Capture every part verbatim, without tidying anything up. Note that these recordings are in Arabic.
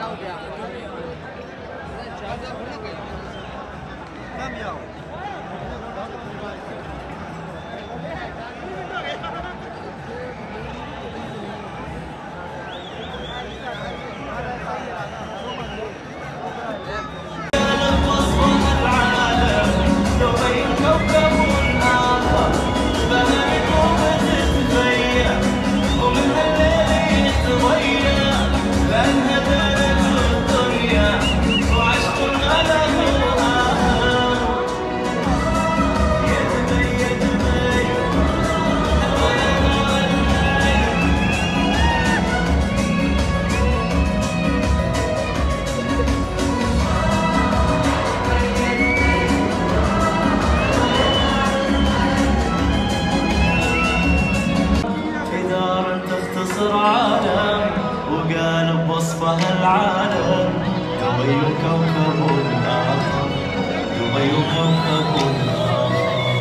وقال بوصفها العالم دبي كوكب آخر، دبي كوكب آخر.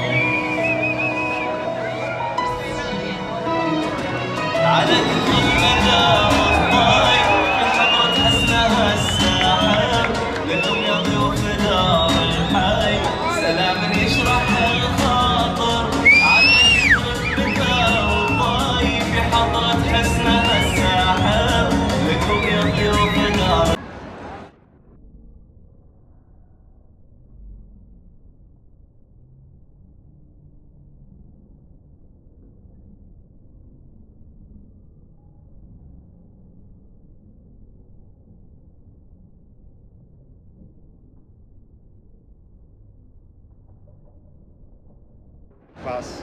على كل المدى والطاير بحضرة حسنها الساحر، لكم يا ضيوف دار الحي سلام يشرح الخاطر. على كل المدى والطاير بحضرة حسنها الساحر، لكم يا ضيوف دار. Pass.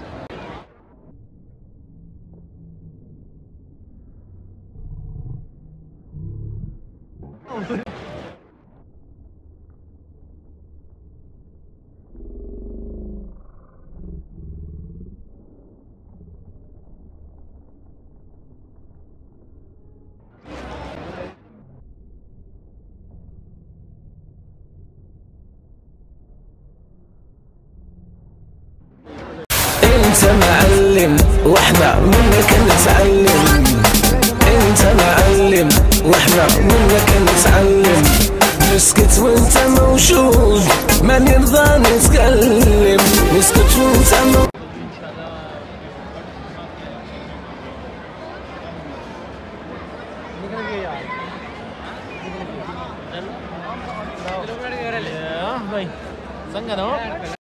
انت معلم واحنا منك نتعلم، انت معلم واحنا منك نتعلم. نسكت وانت موجود ما نرضى نتكلم، نسكت وانت موجود. भाई संग